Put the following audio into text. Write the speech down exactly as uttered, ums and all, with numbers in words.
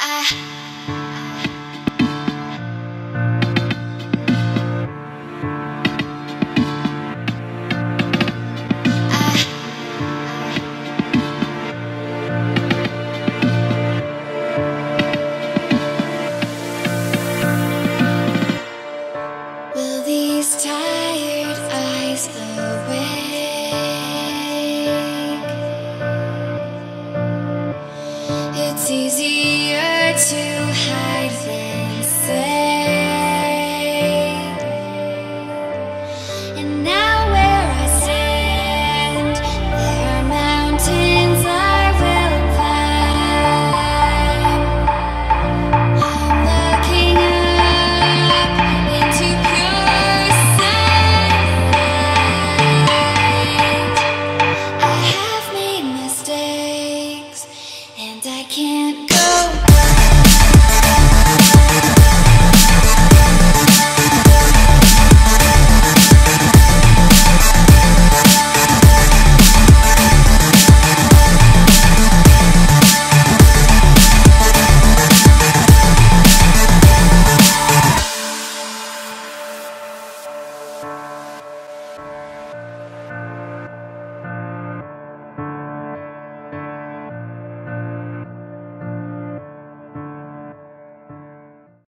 Will these tired eyes awake? It's easier to hide than say. And now where I stand, there are mountains I will climb. I'm looking up into pure sunlight. I have made mistakes, and I can't